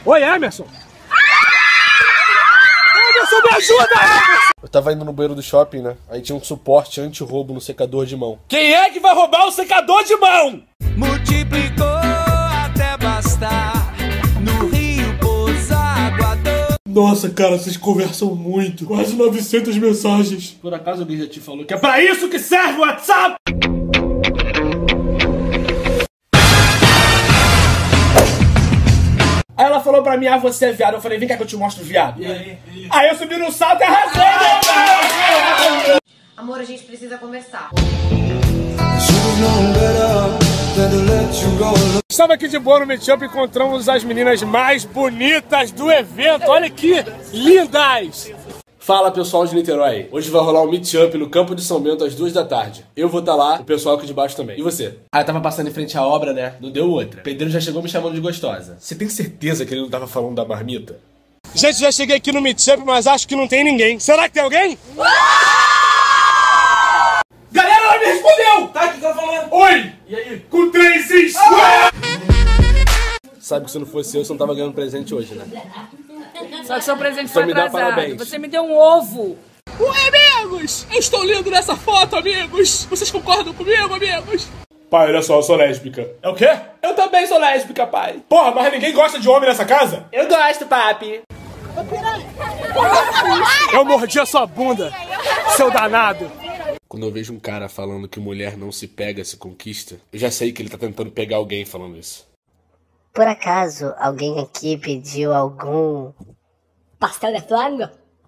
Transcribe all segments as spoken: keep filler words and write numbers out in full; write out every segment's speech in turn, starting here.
Oi, Emerson! Emerson, me ajuda, Emerson! Eu tava indo no banheiro do shopping, né? Aí tinha um suporte anti-roubo no secador de mão. Quem é que vai roubar o secador de mão? Multiplicou até bastar. No rio pôs água doce. Nossa, cara, vocês conversam muito. Quase novecentas mensagens. Por acaso alguém já te falou que é pra isso que serve o WhatsApp? Aí ela falou pra mim, ah, você é viado. Eu falei, vem cá que eu te mostro o viado. E aí? Aí eu subi no salto e arrasei, né? Amor, a gente precisa conversar. Estava aqui de boa no Meetup e encontramos as meninas mais bonitas do evento. Olha que lindas! Fala, pessoal de Niterói. Hoje vai rolar um Meetup no Campo de São Bento às duas da tarde. Eu vou estar lá, o pessoal aqui de baixo também. E você? Ah, eu tava passando em frente à obra, né? Não deu outra. O pedreiro já chegou me chamando de gostosa. Você tem certeza que ele não tava falando da marmita? Gente, já cheguei aqui no Meetup, mas acho que não tem ninguém. Será que tem alguém? Galera, ela me respondeu! Tá, o que ela falando? Oi! E aí? Com três cis! Ah! Sabe que se não fosse eu, você não tava ganhando presente hoje, né? Só que seu presente Só foi me dá atrasado. parabéns. Você me deu um ovo. Oi, amigos! Eu estou lindo nessa foto, amigos! Vocês concordam comigo, amigos? Pai, olha só, eu sou lésbica. É o quê? Eu também sou lésbica, pai. Porra, mas ninguém gosta de homem nessa casa? Eu gosto, papi. Eu mordi a sua bunda, seu danado. Quando eu vejo um cara falando que mulher não se pega, se conquista, eu já sei que ele tá tentando pegar alguém falando isso. Por acaso, alguém aqui pediu algum pastel de flango?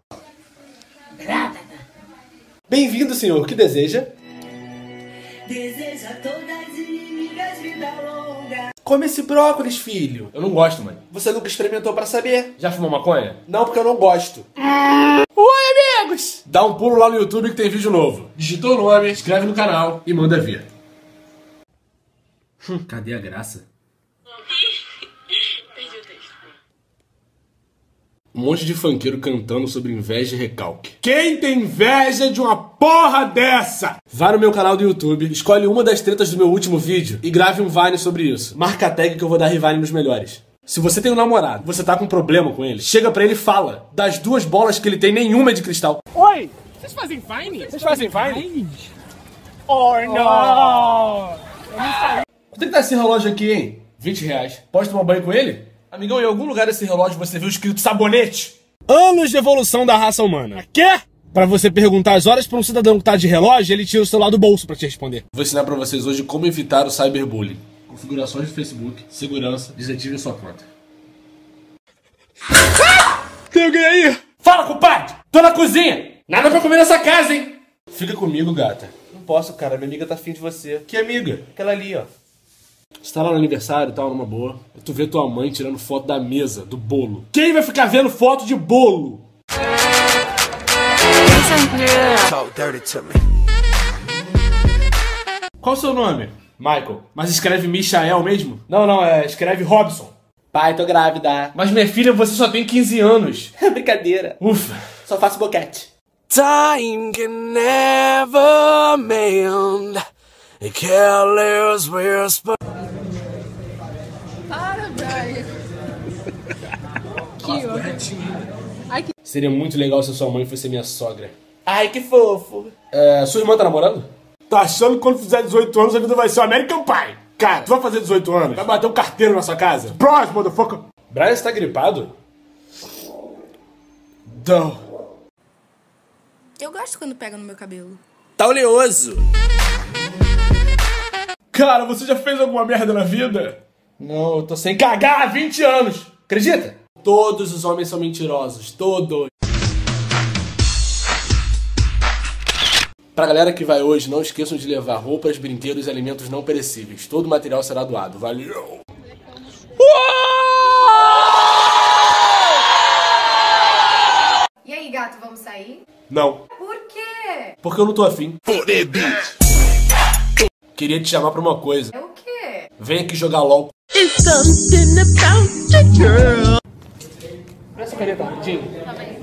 Bem-vindo, senhor. O que deseja? Deseja todas inimigas vida longa. Come esse brócolis, filho. Eu não gosto, mãe. Você nunca experimentou pra saber? Já fumou maconha? Não, porque eu não gosto. Oi, amigos! Dá um pulo lá no YouTube que tem vídeo novo. Digitou o nome, inscreve no canal e manda ver. Hum, cadê a graça? Um monte de funkeiro cantando sobre inveja e recalque. Quem tem inveja de uma porra dessa? Vá no meu canal do YouTube, escolhe uma das tretas do meu último vídeo e grave um Vine sobre isso. Marca a tag que eu vou dar Vine nos melhores. Se você tem um namorado, você tá com um problema com ele, chega pra ele e fala. Das duas bolas que ele tem, nenhuma é de cristal. Oi! Vocês fazem Vine? Vocês fazem Vine? Oh, não! Quanto é que tá esse relógio aqui, hein? vinte reais. Pode tomar banho com ele? Amigão, em algum lugar desse relógio você viu escrito sabonete? Anos de evolução da raça humana. Quê? Pra você perguntar as horas pra um cidadão que tá de relógio, ele tira o celular do bolso pra te responder. Vou ensinar pra vocês hoje como evitar o cyberbullying. Configurações do Facebook, segurança, desative sua conta. Tem alguém aí? Fala, compadre! Tô na cozinha! Nada pra comer nessa casa, hein? Fica comigo, gata. Não posso, cara. Minha amiga tá afim de você. Que amiga? Aquela ali, ó. Você tá lá no aniversário e tal, numa boa. Tu vê tua mãe tirando foto da mesa, do bolo. Quem vai ficar vendo foto de bolo? Qual o seu nome? Michael. Mas escreve Michael mesmo? Não, não, é, escreve Robson. Pai, tô grávida. Mas minha filha, você só tem quinze anos. É brincadeira. Ufa. Só faço boquete. Time can never mend a careless whisper. Para, Brian. Que ótimo. Seria muito legal se sua mãe fosse minha sogra. Ai, que fofo. É, sua irmã tá namorando? Tá achando que quando fizer dezoito anos a vida vai ser o American Pie? Cara, tu vai fazer dezoito anos, vai bater um carteiro na sua casa? Surprise, motherfucker! Brian, você tá gripado? Não. Eu gosto quando pega no meu cabelo. Tá oleoso. Cara, você já fez alguma merda na vida? Não, eu tô sem cagar há vinte anos. Acredita? Todos os homens são mentirosos. Todos. Pra galera que vai hoje, não esqueçam de levar roupas, brinquedos e alimentos não perecíveis. Todo o material será doado. Valeu! E aí, gato, vamos sair? Não. Por quê? Porque eu não tô afim. Queria te chamar pra uma coisa. É o quê? Vem aqui jogar LOL. It's something about the girl. Essa caneta rapidinho. Tá bem.